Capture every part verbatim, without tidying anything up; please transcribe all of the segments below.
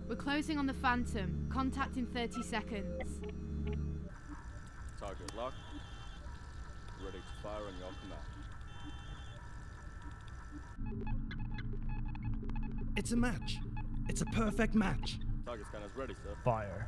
We're closing on the Phantom. Contact in thirty seconds. Target locked. Ready to fire on your command. It's a match. It's a perfect match. Target scanner's ready, sir. Fire.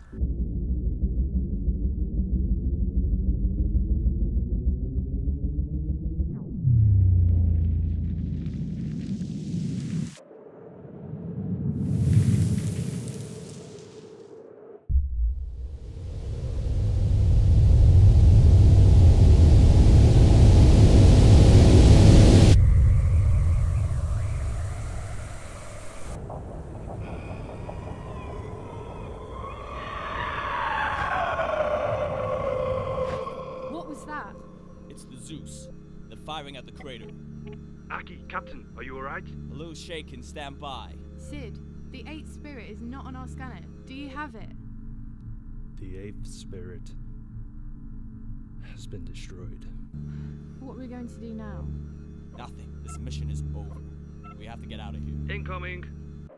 Zeus. They're firing at the crater. Aki, Captain, are you alright? A little shaken, stand by. Sid, the eighth spirit is not on our scanner. Do you have it? The eighth spirit has been destroyed. What are we going to do now? Nothing. This mission is over. We have to get out of here. Incoming.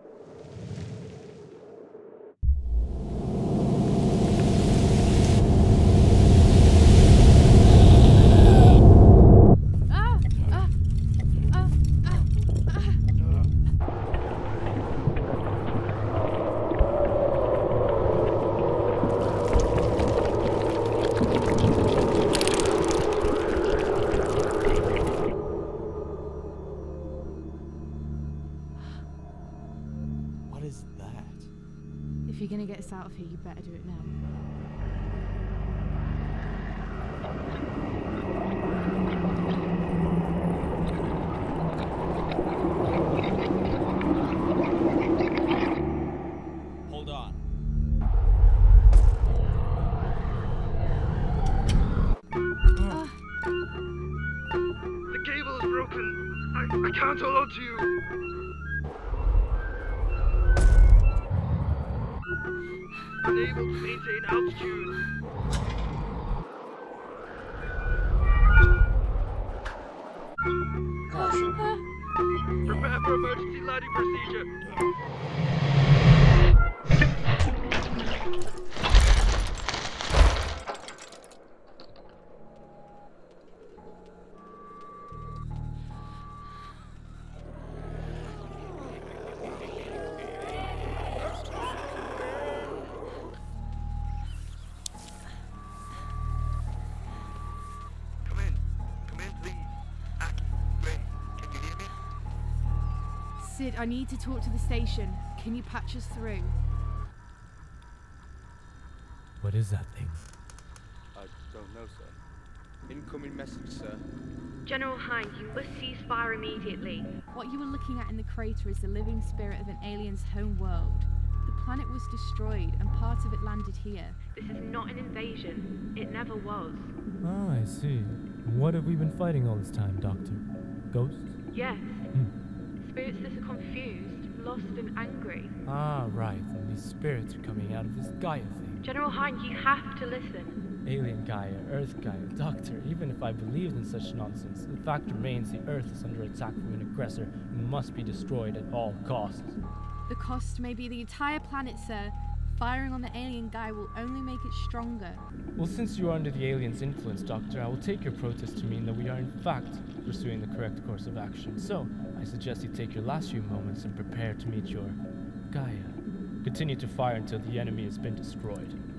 If you're gonna get us out of here, you better do it now. Hold on. Uh. The cable is broken. I, I can't hold on to you. Unable to maintain altitude. Prepare for emergency landing procedure. Sid, I need to talk to the station. Can you patch us through? What is that thing? I don't know, sir. Incoming message, sir. General Hind, you must cease fire immediately. What you were looking at in the crater is the living spirit of an alien's home world. The planet was destroyed and part of it landed here. This is not an invasion. It never was. Oh, I see. What have we been fighting all this time, Doctor? Ghosts? Yes. Hmm. Spirits that are confused, lost and angry. Ah, right. And these spirits are coming out of this Gaia thing. General Hind, you have to listen. Alien Gaia, Earth Gaia, Doctor, even if I believed in such nonsense, the fact remains the Earth is under attack from an aggressor and must be destroyed at all costs. The cost may be the entire planet, sir. Firing on the alien guy will only make it stronger. Well, since you are under the alien's influence, Doctor, I will take your protest to mean that we are in fact pursuing the correct course of action. So, I suggest you take your last few moments and prepare to meet your Gaia. Continue to fire until the enemy has been destroyed.